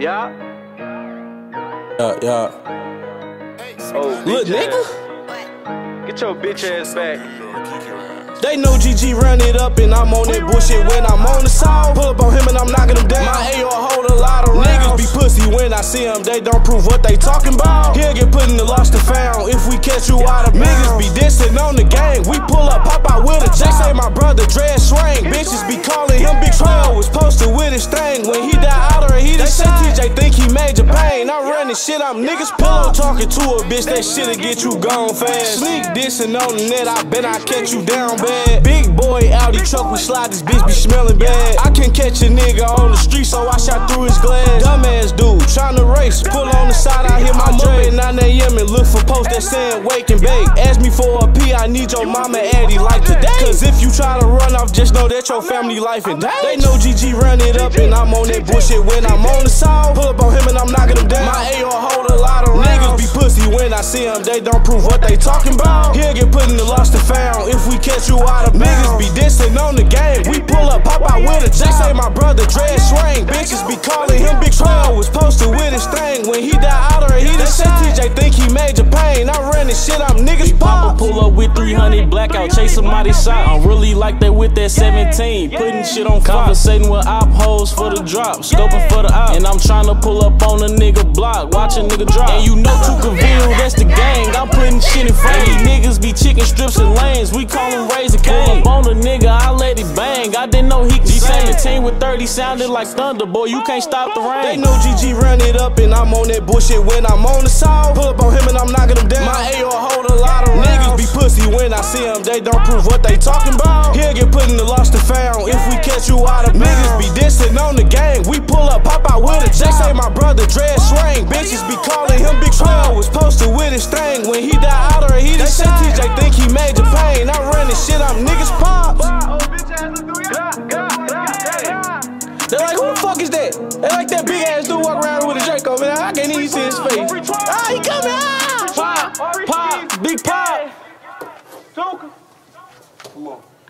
Yeah. Oh, Look, nigga. Get your bitch ass back. They know GG run it up and I'm on that bullshit when I'm on the south. Pull up on him and I'm knocking him down. My AR hold a lot of rounds. Niggas be pussy when I see them, they don't prove what they talking about. He'll get put in the lost and found if we catch you out of bounds. Niggas be dissing on the gang, we pull up, pop out with a J. Say my brother dread swing, bitches be calling him Big Poppa. Was posted with his thing when he died out or he say TJ think he major pain. I run this shit, I'm niggas pillow talking to a bitch, that shit'll get you gone fast. Sneak dissing on the net, I bet I catch you down bad. Big boy Audi truck, we slide, this bitch be smelling bad. I can catch a nigga on the street, so I shot through his glass. Dumbass dude, tryna race, pull on the side, I hit my Dre. 9 AM and look for posts that saying wake and bake. Ask me for a P, I need your mama Addy like today. Cause if you try to run off, just know that your family life in danger. They know GG run it up and I'm on that bullshit when I'm on the south. Pull up on him and I'm knocking him down. My AR hold a lot of rounds. Niggas be pussy when I see them, they don't prove what they talking about. He'll get put in the lost and found if we catch you out of bounds. Niggas be dissing on the game, we pull up, pop out with a J. Say my brother dread swing, bitches be calling him Big Poppa. Was posted with his thing when he died out or he say TJ think he major pain. I ran this shit, I'm niggas pop. Pull up with 300 blackout, chase somebody shot. I'm really like that with that 17, putting shit on fire. Conversating with op hoes for the drop, scoping for the op. And I'm trying to pull up on a nigga block, watch a nigga drop. And you know Tukaville, that's the gang, I'm putting shit in frame. These niggas be chicken strips and lanes, we call them Razor Cane. Pull up on a nigga, I let it bang, I didn't know he could sing. 17 with 30 sounded like thunder, boy, you can't stop the rain. They know GG run it up and I'm on that bullshit when I'm on the south. Pull up on him and I'm knocking him down. My AR hold a lot of rounds. Niggas be pussy when I see them, they don't prove what they talking about. He'll get put in the lost and found if we catch you out of bounds. Niggas be dissing on the gang, we pull up, pop out with a J. Say my brother dread swing, bitches be calling him Big Poppa. Was posted with his thing when he died out or he say TJ think he major pain. I run this shit, I'm niggas pop. They're like, who the fuck is that? They like that big ass dude walk around with a Draco, man. I can't even see his face. Ah, he coming! Ah! Pop, Big Pop. Joker. Come on.